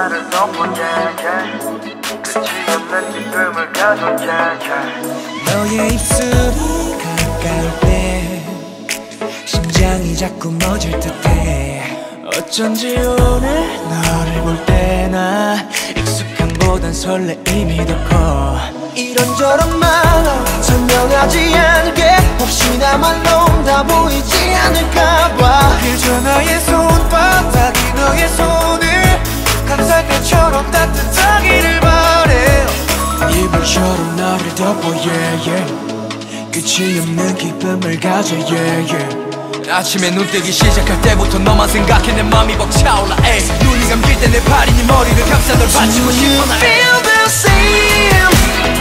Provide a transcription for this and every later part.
나를 덮어 끝이 없는 기쁨을 가져 너의 입술이 가까울 때 심장이 자꾸 멎을 듯해. 어쩐지 오늘 너를 볼 때나 익숙함보단 설레임이 더 커. 이런저런 말로 설명하지 않게 혹시나 말로 다 보이지 않을까봐. 그저 너의 손바닥이 너의 손을 감쌀 때처럼 따뜻하기를 바래. 이불처럼 너를 덮어 yeah, yeah. 끝이 없는 기쁨을 가져 yeah, yeah. 아침에 눈 뜨기 시작할 때부터 너만 생각해 내 맘이 벅차올라 에이. 눈이 감길 때 내 팔이 네 머리를 감싸 널 받치고 싶어 나. Feel the same.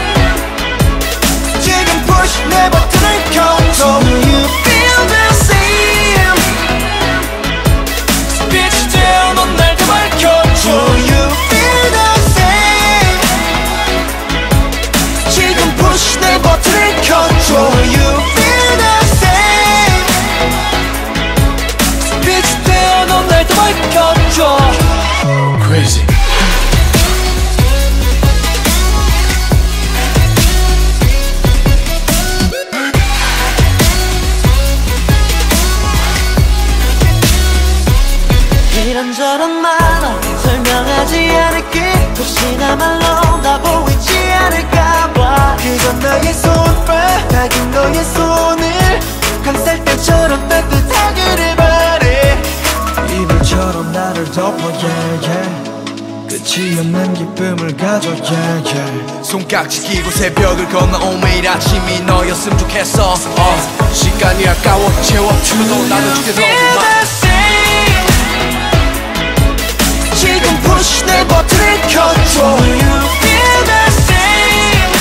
지금 push 내 버튼을 켜줘. Do you feel the same? 빛이 되어 넌 날 더 밝혀줘. Do you feel the same? 지금 push 내 버튼을 켜줘. Do you feel the same? 빛이 되어 넌 날 더 밝혀줘. Crazy. 이런저런 말로 설명하지 않을게. 혹시나 말로 다 보이지 않을까봐. 그건 너의 손바닥인 너의 손을 감쌀 때처럼 따뜻하기를 바래. 이불처럼 나를 덮어 yeah, yeah. 끝이 없는 기쁨을 가져 yeah, yeah. 손깍지 끼고 새벽을 건너온 매일 아침이 너였으면 좋겠어 시간이 아까워 채워주도 나도 죽게 너무만. 지금 push 내 버튼을 켜줘. Do you feel the same?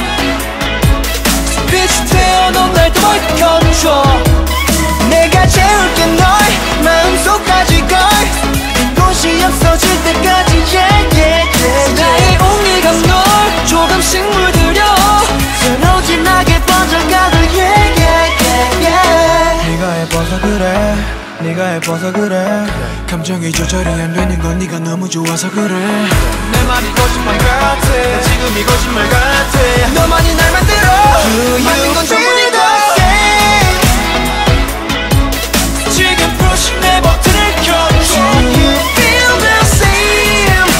빛이 되어 넌 날 더 밝혀줘. 내가 채울게 널 마음속까지 걸. 곳이 없어질 때까지 yeah, yeah, yeah. 나의 온기감 널 조금씩 물들여 서로 진하게 번져가도 yeah, yeah, yeah, yeah. 네가 예뻐서 그래. 네가 예뻐서 그래. 감정이 조절이 안 되는 건 네가 너무 좋아서 그래. 내 말이 거짓말 같아. 지금이 거짓말 같아. 너만이 날 만들어. 만든 건 전부 네 덕에. 지금 push 내 버튼을 켜줘. Do you feel the same?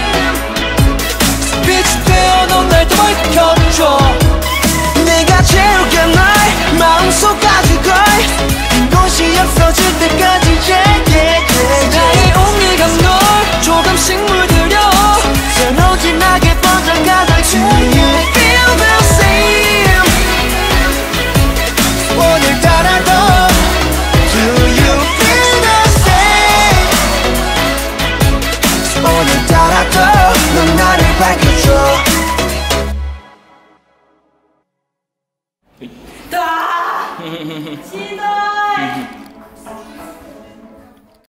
빛이 되어 넌 날 더 밝혀줘. 내가 채울게 널 마음속까지 걸. 곳이 없어질 때까지 yeah, yeah, yeah. 나의 온기감 널 조금씩 물들여 서로 진하게 번져가다 yeah. Do you feel the same? 오늘따라도 Do you feel the same? 오늘따라도 넌 나를 밝혀줘. 다